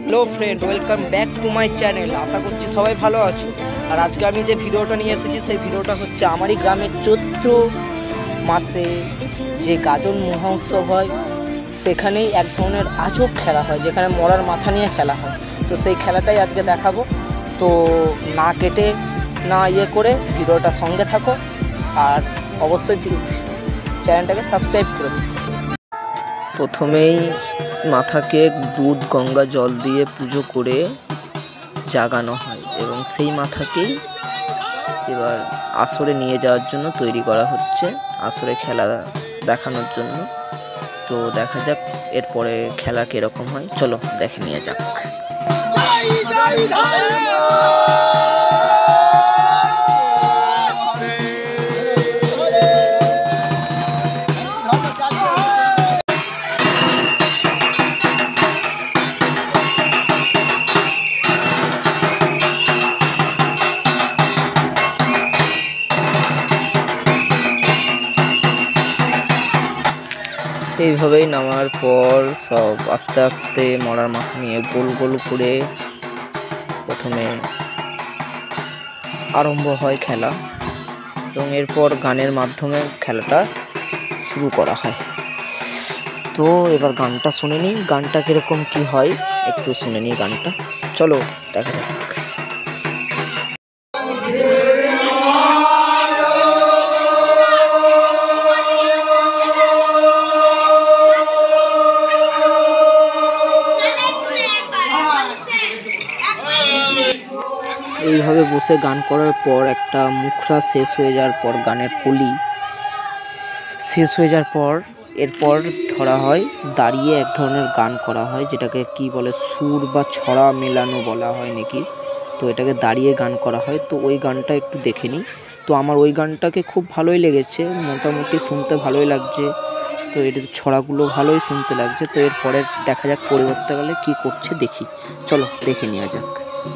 Hello friend welcome back to my channel. आशा करছি সবাই ভালো আছো। আর আজকে আমি যে ভিডিওটা নিয়ে এসেছি সেই ভিডিওটা হচ্ছে আমারই গ্রামের চৈত্র মাসে যে গাজন মহোৎসব হয় সেখানেই এক ধরনের আজব খেলা হয় যেখানে মরার মাথা নিয়ে খেলা হয়। তো সেই খেলাটাই আজকে দেখাবো। তো না কেটে না করে ভিডিওটা সঙ্গে থাকো আর অবশ্যই চ্যানেলটাকে সাবস্ক্রাইব করে দিও। প্রথমেই মাথাকে দুধ গঙ্গা জল দিয়ে পুজো করে জাগানো হয় এবং সেই মাথাকেই এবার আসরে নিয়ে যাওয়ার জন্য তৈরি করা হচ্ছে, আসরে খেলা দেখানোর জন্য। তো দেখা যাক এরপরে খেলা কীরকম হয়, চলো দেখে নিয়ে যাক। এইভাবেই নামার পর সব আস্তে আস্তে মরার মাথা নিয়ে গোল গোল করে প্রথমে আরম্ভ হয় খেলা এবং এরপর গানের মাধ্যমে খেলাটা শুরু করা হয়। তো এবার গানটা শুনে নিই, গানটা কীরকম কী হয় একটু শুনে নিই গানটা, চলো দেখা যাক। এইভাবে বসে গান করার পর একটা মুখরা শেষ হয়ে যাওয়ার পর গানের কলি শেষ হয়ে যাওয়ার পর এরপর ধরা হয় দাঁড়িয়ে এক ধরনের গান করা হয় যেটাকে কি বলে সুর বা ছড়া মেলানো বলা হয় নাকি। তো এটাকে দাঁড়িয়ে গান করা হয়। তো ওই গানটা একটু দেখে নিই। তো আমার ওই গানটাকে খুব ভালোই লেগেছে, মোটামুটি শুনতে ভালোই লাগছে। তো এর ছড়াগুলো ভালোই শুনতে লাগছে। তো এরপরে দেখা যাক পরবর্তীকালে কী করছে দেখি, চলো দেখে নেওয়া যাক।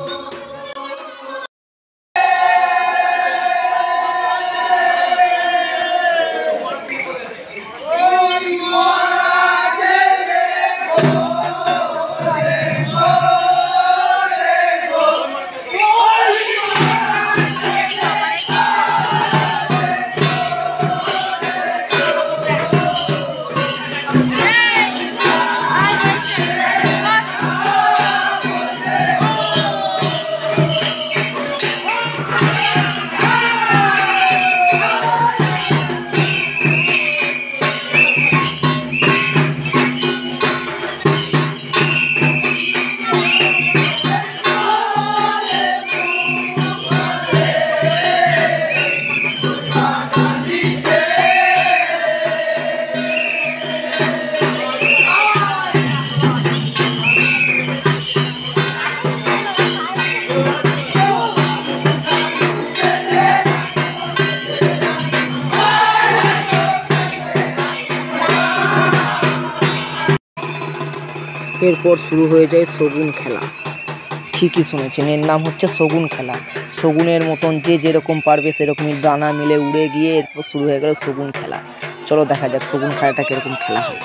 এরপর শুরু হয়ে যায় শগুন খেলা। ঠিকই শুনেছেন, এর নাম হচ্ছে শগুন খেলা। শগুনের মতন যে যেরকম পারবে সেরকমই ডানা মিলে উড়ে গিয়ে এরপর শুরু হয়ে গেল শগুন খেলা। চলো দেখা যাক শগুন খেলাটা কীরকম খেলা হয়।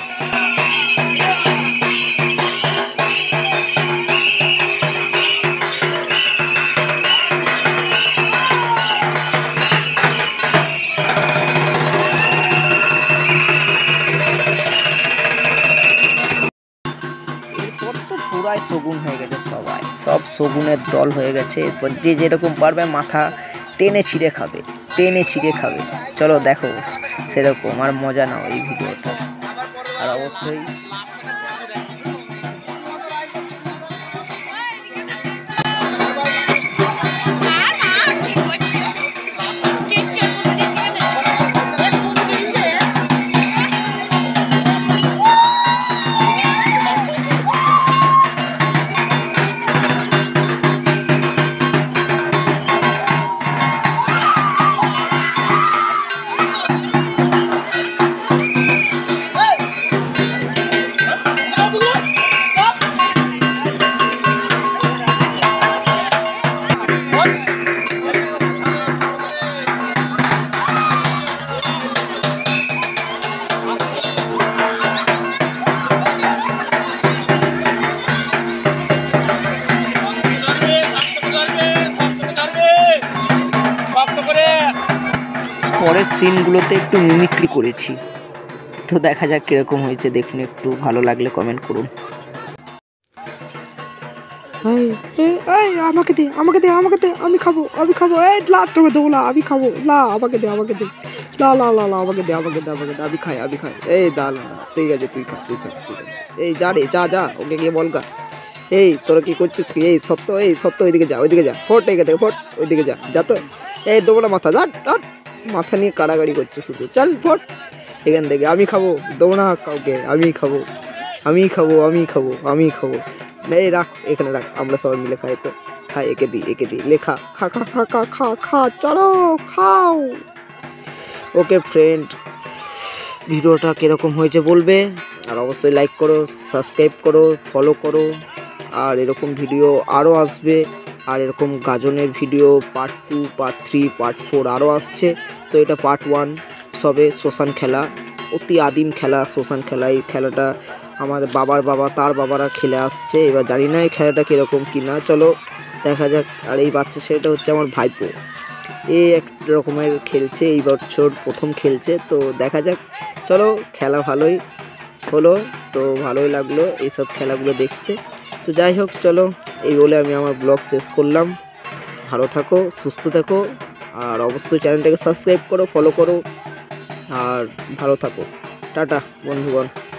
পুরাই শগুন হয়ে গেছে, সব শগুনের দল হয়ে গেছে। এরপর যে যেরকম পারবে মাথা টেনে ছিঁড়ে খাবে। চলো দেখো সেরকম আর মজা নাও এই ভিডিওটা। আর অবশ্যই পরের সিনগুলোতে একটু মিমিক্রি করেছি। তো দেখা যাক কীরকম হয়েছে, দেখুন। একটু ভালো লাগলে কমেন্ট করুন। আমাকে দে, আমাকে দে, আমাকে দে, আমি খাবো, আমি খাবো। এই লা, তোকে দেবো না, আমি খাবো। লা, আমাকে দে, আমাকে দে। লা লা লা লা, আমাকে দে, আমাকে দে, আমাকে দে, আমি খাই, আমি খাই। এই দা, লা, ঠিক আছে, তুই খা, তুই খা, ঠিক আছে। এই যা রে, যা যা, ওকে গিয়ে বলগা। এই তোরা কি করছিস কি? এই সত্য, এই সত্য, ওইদিকে যা, ওইদিকে যা, ফোট, এখান থেকে ফোট, ওইদিকে যা, যা তো। এই দেবো না মাথা, যা, মাথা নিয়ে কাড়াকাড়ি করছে শুধু। চল ফোট এখান থেকে, আমি খাবো, দেবো না কাউকে, আমি খাবো, আমি খাবো, আমি খাবো, আমি খাবো। এই রাখ, এখানে রাখ, আমরা সবাই মিলে খাই। তো খাই, একে দিই, একে দিই, লেখা, খা খা খা খা খা খা, চলো খাও। ওকে ফ্রেন্ড, ভিডিওটা কীরকম হয়েছে বলবে, আর অবশ্যই লাইক করো, সাবস্ক্রাইব করো, ফলো করো। আর এরকম ভিডিও আরও আসবে, আর এরকম গাজনের ভিডিও পার্ট 2, পার্ট 3, পার্ট 4 আরও আসছে। তো এটা পার্ট 1 সবে। শ্মশান খেলা, অতি আদিম খেলা, শ্মশান খেলা। এই খেলাটা আমাদের বাবার বাবা, তার বাবারা খেলে আসছে। এবার জানি না এই খেলাটা কীরকম কিনা, চলো দেখা যাক। আর এই বাচ্চা ছেলেটা হচ্ছে আমার ভাইপো, এ এক রকমের খেলছে, এই বছর প্রথম খেলছে। তো দেখা যাক, চলো। খেলা ভালোই হলো, তো ভালোই লাগলো এইসব খেলাগুলো দেখতে। তো যাই হোক, চলো, এই বলে আমি আমার ব্লগ শেষ করলাম। ভালো থাকো, সুস্থ থাকো, আর অবশ্যই চ্যানেলটাকে সাবস্ক্রাইব করো, ফলো করো, আর ভালো থাকো। টাটা বন্ধুগণ।